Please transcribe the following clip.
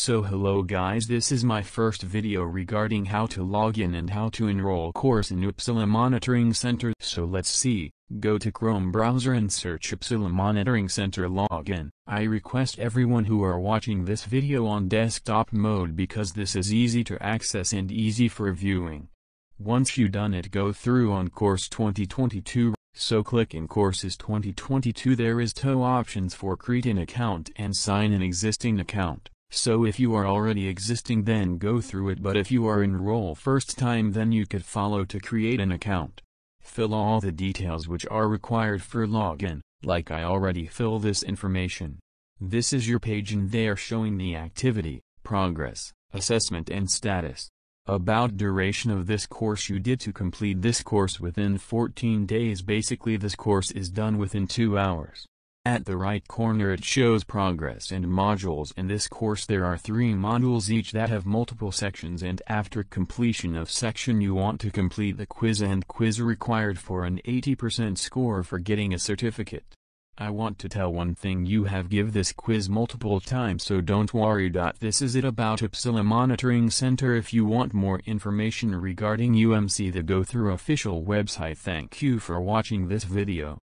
So hello guys, this is my first video regarding how to log in and how to enroll course in Uppsala Monitoring Center. So let's see, go to Chrome browser and search Uppsala Monitoring Center login. I request everyone who are watching this video on desktop mode because this is easy to access and easy for viewing. Once you done it, go through on course 2022. So click in courses 2022. There is two options for create an account and sign an existing account. So if you are already existing, then go through it, but if you are enroll first time, then you could follow to create an account. Fill all the details which are required for login, like I already fill this information. This is your page and they are showing the activity, progress, assessment and status. About duration of this course, you did to complete this course within 14 days. Basically this course is done within 2 hours. At the right corner it shows progress and modules. In this course there are 3 modules each that have multiple sections, and after completion of section you want to complete the quiz, and quiz required for an 80% score for getting a certificate. I want to tell one thing, you have give this quiz multiple times, so don't worry. This is it about Uppsala Monitoring Center. If you want more information regarding UMC, the go through official website. Thank you for watching this video.